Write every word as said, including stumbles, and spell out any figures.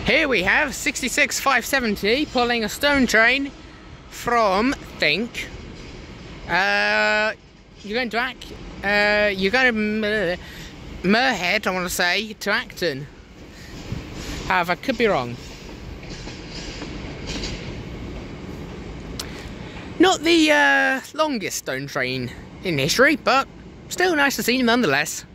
Here we have sixty-six five seventy pulling a stone train from Think. Uh, you're going to Ac uh, you're going to Muirhead, I want to say, to Acton. However, I could be wrong. Not the uh, longest stone train in history, but still nice to see nonetheless.